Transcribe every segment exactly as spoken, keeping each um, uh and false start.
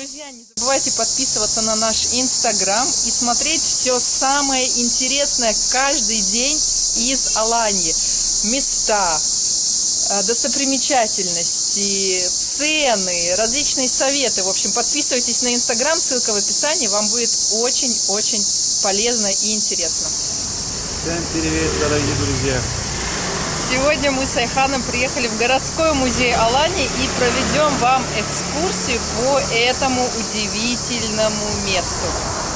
Друзья, не забывайте подписываться на наш инстаграм и смотреть все самое интересное каждый день из Аланьи. Места, достопримечательности, цены, различные советы. В общем, подписывайтесь на инстаграм, ссылка в описании, вам будет очень-очень полезно и интересно. Всем привет, дорогие друзья! Сегодня мы с Айханом приехали в городской музей Аланьи и проведем вам экскурсию по этому удивительному месту.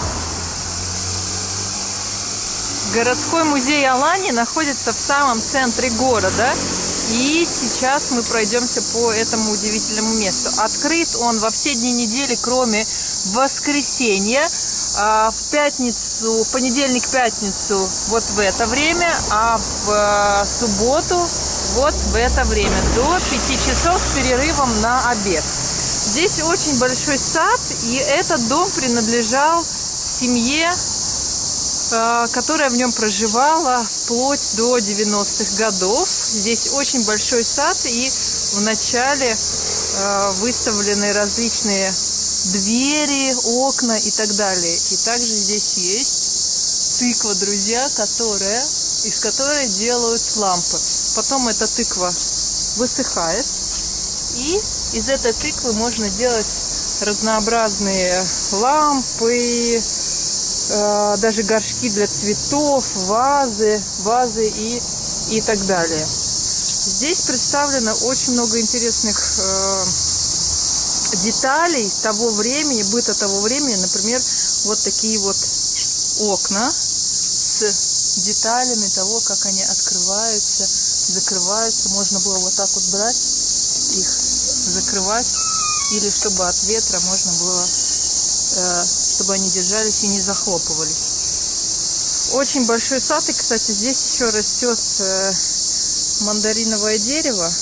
Городской музей Аланьи находится в самом центре города, и сейчас мы пройдемся по этому удивительному месту. Открыт он во все дни недели, кроме воскресенья. В пятницу, в понедельник-пятницу вот в это время, а в субботу вот в это время, до пяти часов с перерывом на обед. Здесь очень большой сад, и этот дом принадлежал семье, которая в нем проживала вплоть до девяностых годов. Здесь очень большой сад, и в начале выставлены различные двери, окна и так далее. И также здесь есть тыква, друзья, которая, из которой делают лампы. Потом эта тыква высыхает, и из этой тыквы можно делать разнообразные лампы, э, даже горшки для цветов, вазы, вазы и, и так далее. Здесь представлено очень много интересных э, деталей того времени, быта того времени. Например, вот такие вот окна с деталями того, как они открываются, закрываются. Можно было вот так вот брать их, закрывать, или чтобы от ветра можно было, э, чтобы они держались и не захлопывались. Очень большой сад, и, кстати, здесь еще растет э, мандариновое дерево.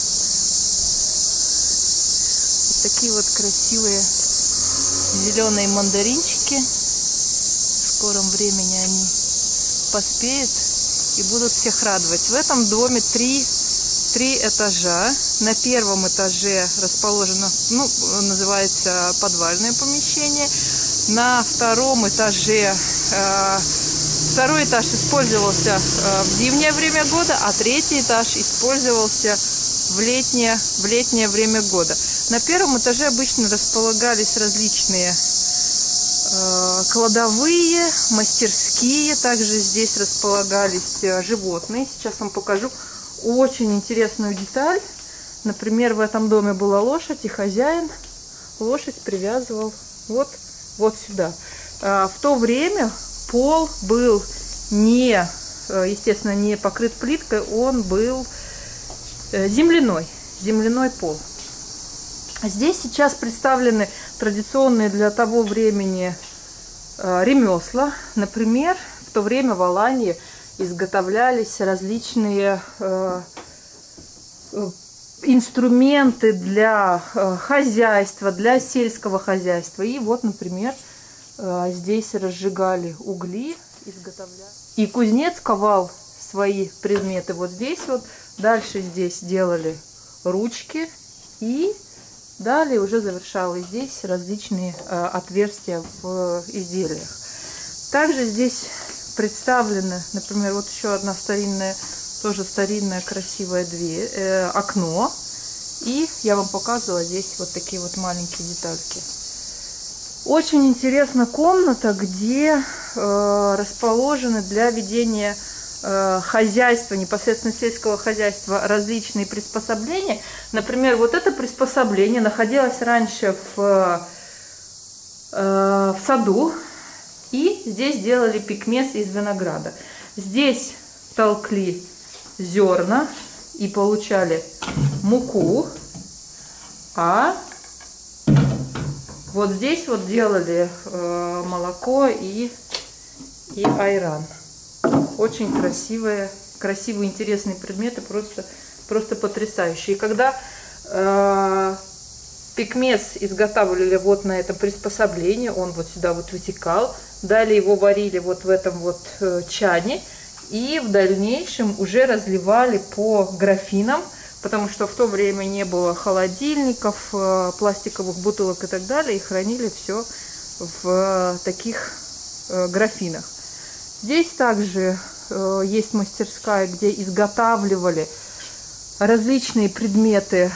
Такие вот красивые зеленые мандаринчики. В скором времени они поспеют и будут всех радовать. В этом доме три, три этажа. На первом этаже расположено, ну, называется подвальное помещение. На втором этаже, э, второй этаж использовался э, в зимнее время года, а третий этаж использовался в летнее, в летнее время года. На первом этаже обычно располагались различные э, кладовые, мастерские. Также здесь располагались э, животные. Сейчас вам покажу очень интересную деталь. Например, в этом доме была лошадь, и хозяин лошадь привязывал вот, вот сюда. Э, в то время пол был не, э, естественно, не покрыт плиткой, он был э, земляной, земляной пол. Здесь сейчас представлены традиционные для того времени э, ремесла. Например, в то время в Аланьи изготовлялись различные э, инструменты для э, хозяйства, для сельского хозяйства. И вот, например, э, здесь разжигали угли, изготовляли. И кузнец ковал свои предметы вот здесь вот. Дальше здесь делали ручки, и далее уже завершалось здесь различные э, отверстия в э, изделиях. Также здесь представлено, например, вот еще одна старинная, тоже старинная красивая дверь, э, окно. И я вам показывала здесь вот такие вот маленькие детальки. Очень интересна комната, где э, расположены для ведения хозяйства, непосредственно сельского хозяйства, различные приспособления. Например, вот это приспособление находилось раньше в, э, в саду, и здесь делали пикмес из винограда. Здесь толкли зерна и получали муку, а вот здесь вот делали э, молоко и, и айран. Очень красивые, красивые, интересные предметы, просто, просто потрясающие. И когда э, пикмес изготавливали вот на этом приспособлении, он вот сюда вот вытекал, далее его варили вот в этом вот э, чане, и в дальнейшем уже разливали по графинам потому что в то время не было холодильников, пластиковых бутылок и так далее, и хранили все в таких графинах. Здесь также есть мастерская, где изготавливали различные предметы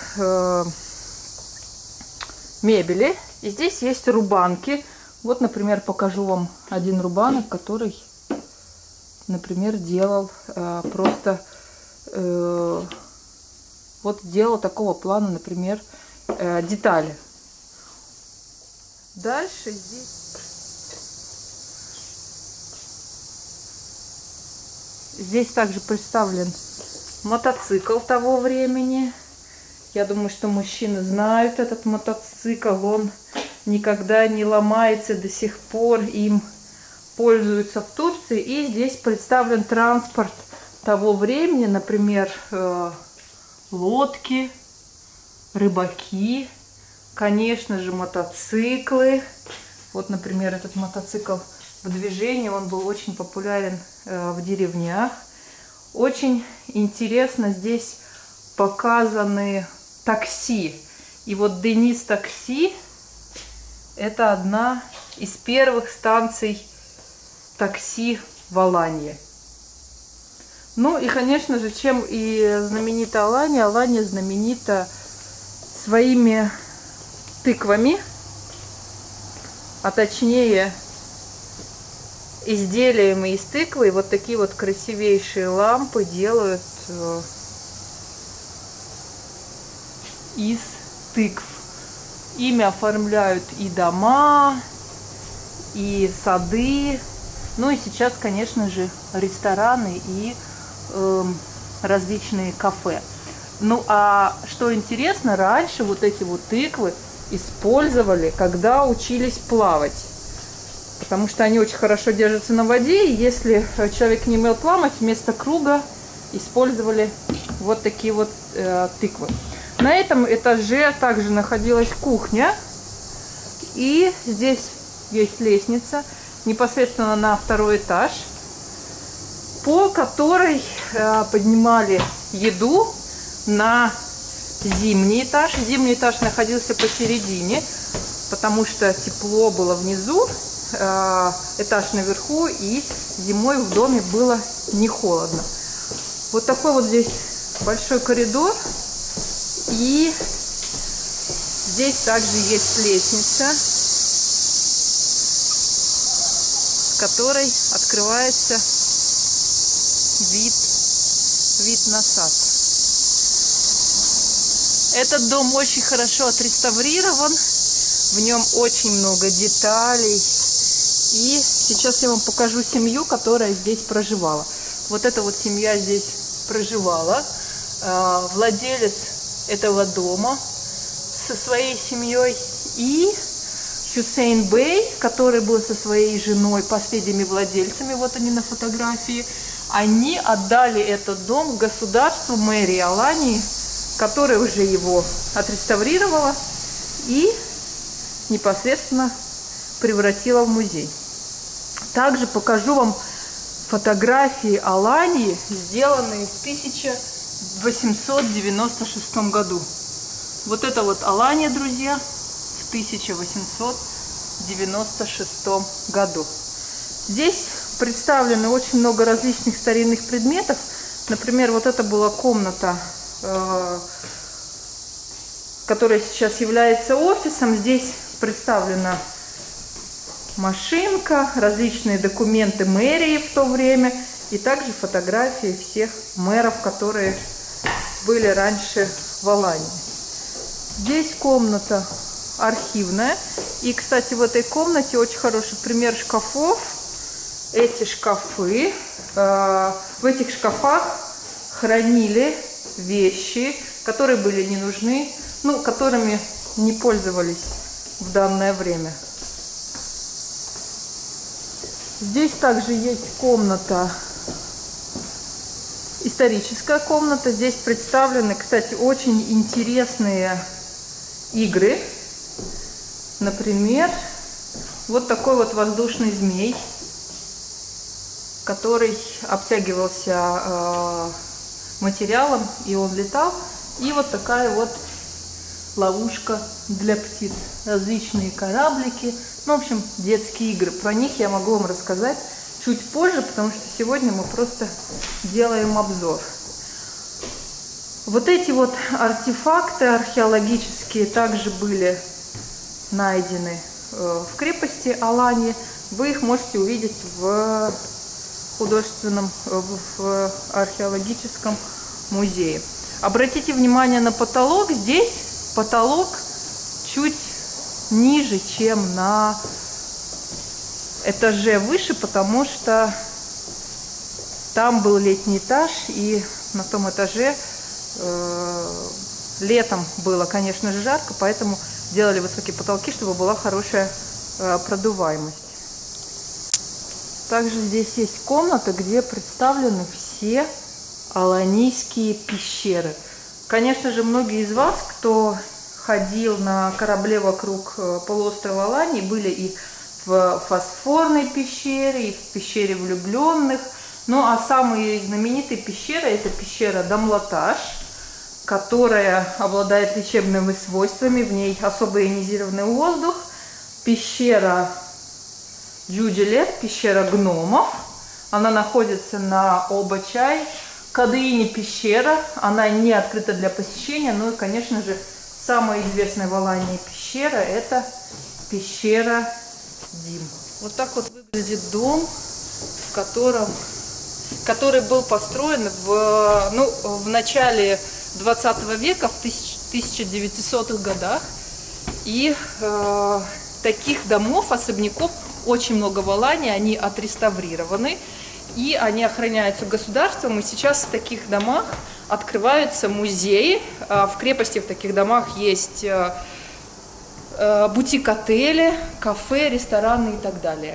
мебели. И здесь есть рубанки. Вот, например, покажу вам один рубанок, который, например, делал э, просто э, вот делал такого плана, например, э, детали. Дальше здесь здесь также представлен мотоцикл того времени. Я думаю, что мужчины знают этот мотоцикл. Он никогда не ломается, до сих пор им пользуются в Турции. И здесь представлен транспорт того времени, например, э, лодки, рыбаки, конечно же, мотоциклы. Вот, например, этот мотоцикл в движении, он был очень популярен э, в деревнях. Очень интересно здесь показаны такси. И вот Денис такси — это одна из первых станций такси в Аланье. Ну и, конечно же, чем и знаменита Аланья. Аланья знаменита своими тыквами, а точнее изделиями из тыквы. И вот такие вот красивейшие лампы делают из тыкв. Ими оформляют и дома, и сады. Ну и сейчас, конечно же, рестораны и э, различные кафе. Ну а что интересно, раньше вот эти вот тыквы использовали, когда учились плавать. Потому что они очень хорошо держатся на воде. И если человек не умел плавать, вместо круга использовали вот такие вот э, тыквы. На этом этаже также находилась кухня. И здесь есть лестница непосредственно на второй этаж, по которой э, поднимали еду на зимний этаж. Зимний этаж находился посередине, потому что тепло было внизу, э, этаж наверху, и зимой в доме было не холодно. Вот такой вот здесь большой коридор. И здесь также есть лестница, с которой открывается вид, вид на сад. Этот дом очень хорошо отреставрирован, в нем очень много деталей. И сейчас я вам покажу семью, которая здесь проживала. Вот эта вот семья здесь проживала. Владелец этого дома со своей семьей и Хюсейн Бей, который был со своей женой последними владельцами, вот они на фотографии, они отдали этот дом государству, мэрии Аланьи, которая уже его отреставрировала и непосредственно превратила в музей. Также покажу вам фотографии Аланьи, сделанные в тысяча восемьсот девяносто шестом году. Вот это вот Аланья, друзья, в тысяча восемьсот девяносто шестом году. Здесь представлены очень много различных старинных предметов. Например, вот это была комната, э, которая сейчас является офисом. Здесь представлена машинка, различные документы мэрии в то время, и также фотографии всех мэров, которые были раньше в Аланье. Здесь комната архивная. И, кстати, в этой комнате очень хороший пример шкафов. Эти шкафы, э, в этих шкафах хранили вещи, которые были не нужны, ну, которыми не пользовались в данное время. Здесь также есть комната, историческая комната. Здесь представлены, кстати, очень интересные игры. Например, вот такой вот воздушный змей, который обтягивался э, материалом, и он летал. И вот такая вот ловушка для птиц. Различные кораблики. Ну, в общем, детские игры. Про них я могу вам рассказать чуть позже, потому что сегодня мы просто делаем обзор. Вот эти вот артефакты археологические также были найдены в крепости Аланьи. Вы их можете увидеть в художественном, в археологическом музее. Обратите внимание на потолок. Здесь потолок чуть ниже, чем на этаже выше, потому что там был летний этаж, и на том этаже э, летом было, конечно же, жарко, поэтому делали высокие потолки, чтобы была хорошая э, продуваемость. Также здесь есть комната, где представлены все аланийские пещеры. Конечно же, многие из вас, кто ходил на корабле вокруг полуострова Аланьи, были и в Фосфорной пещере, и в пещере влюбленных. Ну а самые знаменитые пещеры — это пещера Дамлаташ, которая обладает лечебными свойствами, в ней особо ионизированный воздух. Пещера Джуджилет, пещера гномов, она находится на Обачай. Кадыини пещера, она не открыта для посещения, ну и, конечно же, самая известная в Аланьи пещера — это пещера Дим. Вот так вот выглядит дом, в котором, который был построен в, ну, в начале двадцатого века, в тысяча девятисотых годах. И э, таких домов, особняков очень много в Аланьи, они отреставрированы. И они охраняются государством, и сейчас в таких домах открываются музеи. В крепости в таких домах есть бутик-отели, кафе, рестораны и так далее.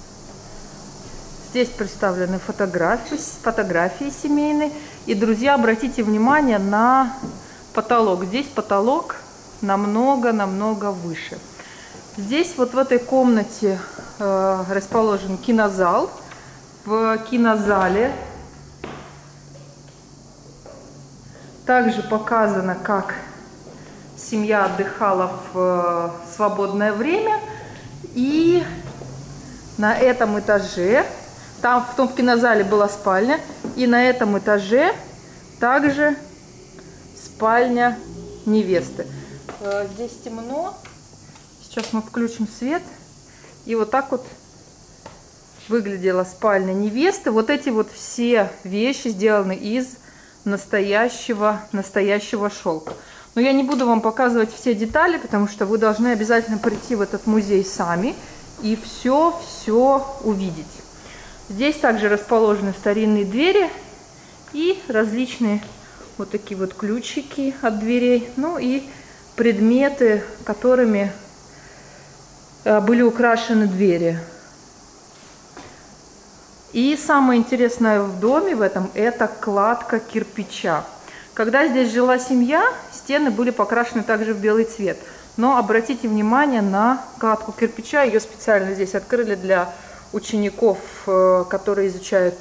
Здесь представлены фотографии, фотографии семейные. И, друзья, обратите внимание на потолок. Здесь потолок намного-намного выше. Здесь вот в этой комнате расположен кинозал. В кинозале также показано, как семья отдыхала в свободное время. И на этом этаже, там в том в кинозале была спальня, и на этом этаже также спальня невесты. Здесь темно. Сейчас мы включим свет. И вот так вот выглядела спальня невесты. Вот эти вот все вещи сделаны из настоящего, настоящего шелка. Но я не буду вам показывать все детали, потому что вы должны обязательно прийти в этот музей сами и все-все увидеть. Здесь также расположены старинные двери и различные вот такие вот ключики от дверей. Ну и предметы, которыми были украшены двери. И самое интересное в доме в этом — это кладка кирпича. Когда здесь жила семья, стены были покрашены также в белый цвет. Но обратите внимание на кладку кирпича. Ее специально здесь открыли для учеников, которые изучают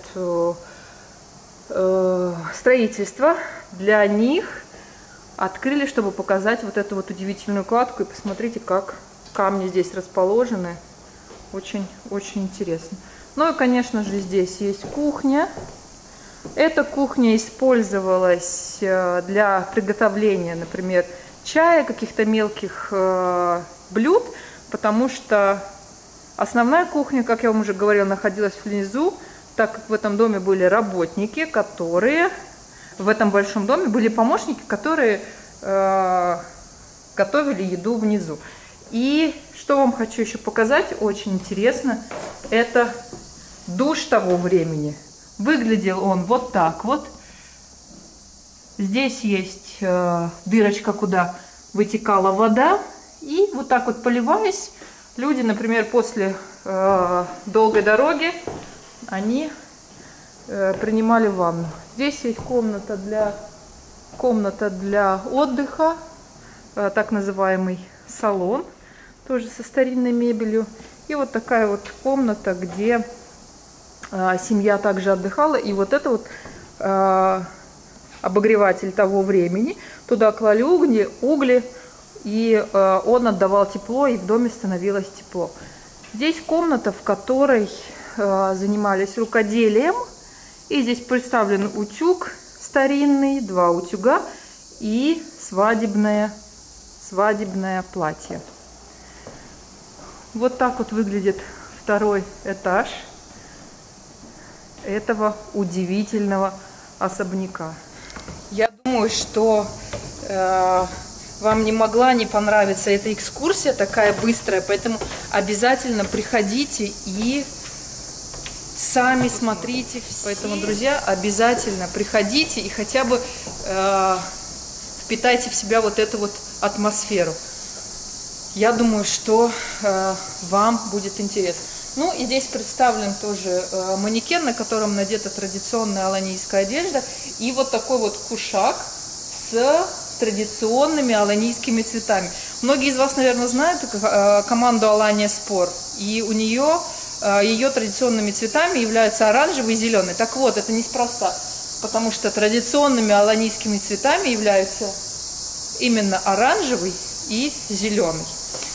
строительство. Для них открыли, чтобы показать вот эту вот удивительную кладку. И посмотрите, как камни здесь расположены. Очень-очень интересно. Ну и, конечно же, здесь есть кухня. Эта кухня использовалась для приготовления, например, чая, каких-то мелких блюд, потому что основная кухня, как я вам уже говорила, находилась внизу, так как в этом доме были работники, которые... В этом большом доме были помощники, которые готовили еду внизу. И что вам хочу еще показать, очень интересно, это душ того времени. Выглядел он вот так вот. Здесь есть э, дырочка, куда вытекала вода. И вот так вот, поливаясь, люди, например, после э, долгой дороги, они э, принимали ванну. Здесь есть комната для, комната для отдыха, э, так называемый салон, тоже со старинной мебелью. И вот такая вот комната, где э, семья также отдыхала. И вот это вот э, обогреватель того времени. Туда клали угли, угли и э, он отдавал тепло, и в доме становилось тепло. Здесь комната, в которой э, занимались рукоделием. И здесь представлен утюг старинный, два утюга и свадебное, свадебное платье. Вот так вот выглядит второй этаж этого удивительного особняка. Я думаю, что э, вам не могла не понравиться эта экскурсия такая быстрая, поэтому обязательно приходите и сами смотрите. Поэтому, друзья, обязательно приходите и хотя бы э, впитайте в себя вот эту вот атмосферу. Я думаю, что э, вам будет интересно. Ну и здесь представлен тоже э, манекен, на котором надета традиционная аланийская одежда. И вот такой вот кушак с традиционными аланийскими цветами. Многие из вас, наверное, знают э, команду Алания Спор. И у нее, э, ее традиционными цветами являются оранжевый и зеленый. Так вот, это неспроста, потому что традиционными аланийскими цветами являются именно оранжевый и зеленый.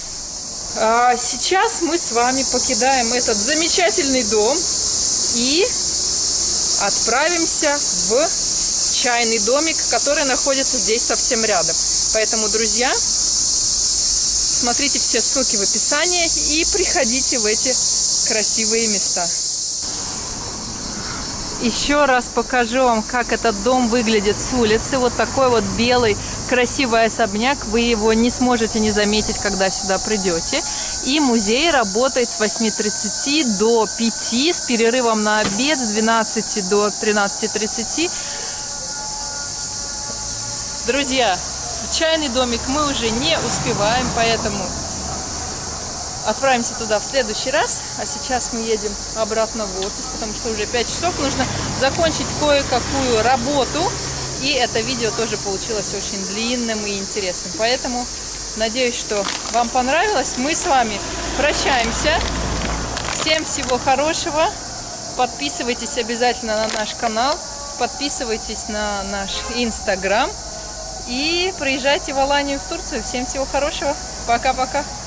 Сейчас мы с вами покидаем этот замечательный дом и отправимся в чайный домик, который находится здесь совсем рядом. Поэтому, друзья, смотрите все ссылки в описании и приходите в эти красивые места. Еще раз покажу вам, как этот дом выглядит с улицы. Вот такой вот белый красивый особняк. Вы его не сможете не заметить, когда сюда придете. И музей работает с восьми тридцати до пяти, с перерывом на обед с двенадцати до тринадцати тридцати. Друзья, в чайный домик мы уже не успеваем, поэтому отправимся туда в следующий раз, а сейчас мы едем обратно в офис, потому что уже пять часов, нужно закончить кое-какую работу, и это видео тоже получилось очень длинным и интересным, поэтому надеюсь, что вам понравилось. Мы с вами прощаемся, всем всего хорошего, подписывайтесь обязательно на наш канал, подписывайтесь на наш инстаграм и приезжайте в Аланию, в Турцию. Всем всего хорошего, пока-пока.